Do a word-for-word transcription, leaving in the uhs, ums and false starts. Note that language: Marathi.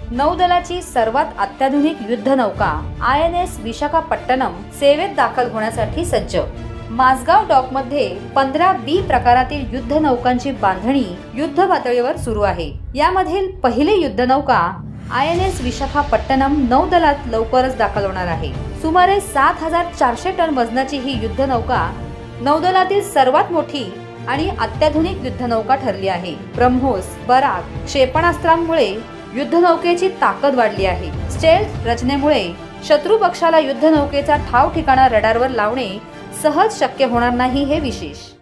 नौदलाची सर्वात अत्याधुनिक युद्धनौका आय एन एस विशाखापट्टणम सेवेत दाखल होण्यासाठी सज्ज। माझगाव डॉक मध्ये पंधरा बी प्रकारातील युद्धनौकांची बांधणी युद्ध पातळीवर सुरू आहे। यामधील पहिली युद्धनौका आय एन एस विशाखापट्टणम नौदलात लवकरच दाखल होणार आहे। सुमारे सात हजार चारशे टन वजनाची ही युद्धनौका नौदलातील सर्वात मोठी आणि अत्याधुनिक युद्धनौका ठरली आहे। ब्रह्मोस, बराक, क्षेपणास्त्रांमुळे युद्धनौकेची ताकद वाढली आहे। स्टेल्थ रचनेमुळे शत्रू पक्षाला युद्धनौकेचा ठाव ठिकाणा रडारवर लावणे सहज शक्य होणार नाही, हे विशेष।